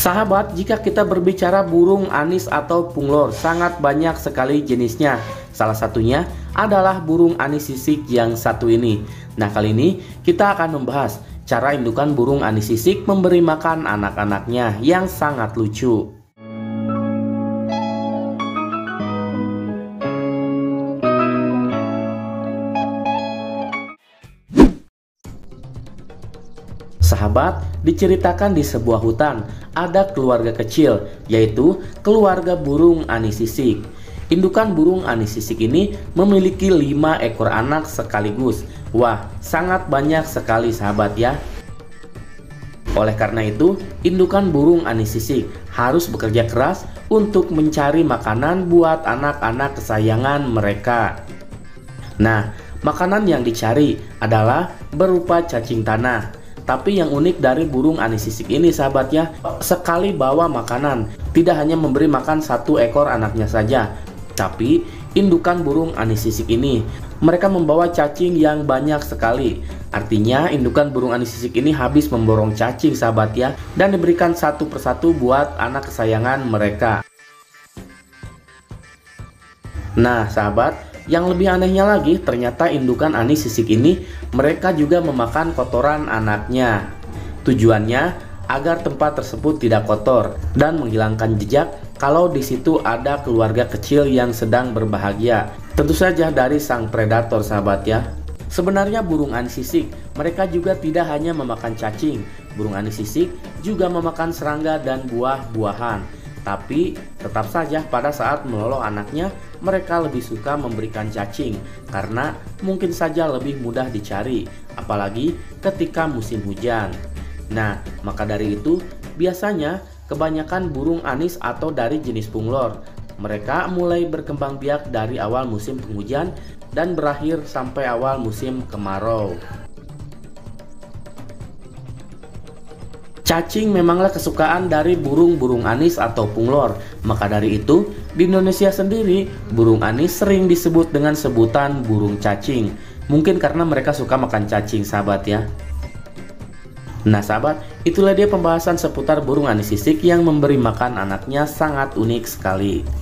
Sahabat, jika kita berbicara burung anis atau punglor, sangat banyak sekali jenisnya. Salah satunya adalah burung anis sisik yang satu ini. Nah, kali ini kita akan membahas cara indukan burung anis sisik memberi makan anak-anaknya yang sangat lucu. Sahabat, diceritakan di sebuah hutan ada keluarga kecil, yaitu keluarga burung anis sisik. Indukan burung anis sisik ini memiliki 5 ekor anak sekaligus. Wah, sangat banyak sekali sahabat ya. Oleh karena itu, indukan burung anis sisik harus bekerja keras untuk mencari makanan buat anak-anak kesayangan mereka. Nah, makanan yang dicari adalah berupa cacing tanah. Tapi yang unik dari burung anis sisik ini sahabat ya, sekali bawa makanan tidak hanya memberi makan 1 ekor anaknya saja, tapi indukan burung anis sisik ini mereka membawa cacing yang banyak sekali. Artinya indukan burung anis sisik ini habis memborong cacing sahabat ya, dan diberikan satu persatu buat anak kesayangan mereka. Nah sahabat, yang lebih anehnya lagi, ternyata indukan anis sisik ini mereka juga memakan kotoran anaknya. Tujuannya agar tempat tersebut tidak kotor dan menghilangkan jejak kalau di situ ada keluarga kecil yang sedang berbahagia. Tentu saja dari sang predator sahabat ya. Sebenarnya burung anis sisik mereka juga tidak hanya memakan cacing. Burung anis sisik juga memakan serangga dan buah-buahan. Tapi tetap saja pada saat meloloh anaknya mereka lebih suka memberikan cacing karena mungkin saja lebih mudah dicari, apalagi ketika musim hujan. Nah, maka dari itu biasanya kebanyakan burung anis atau dari jenis punglor mereka mulai berkembang biak dari awal musim penghujan dan berakhir sampai awal musim kemarau. Cacing memanglah kesukaan dari burung-burung anis atau punglor. Maka dari itu, di Indonesia sendiri, burung anis sering disebut dengan sebutan burung cacing. Mungkin karena mereka suka makan cacing, sahabat ya. Nah sahabat, itulah dia pembahasan seputar burung anis sisik yang memberi makan anaknya sangat unik sekali.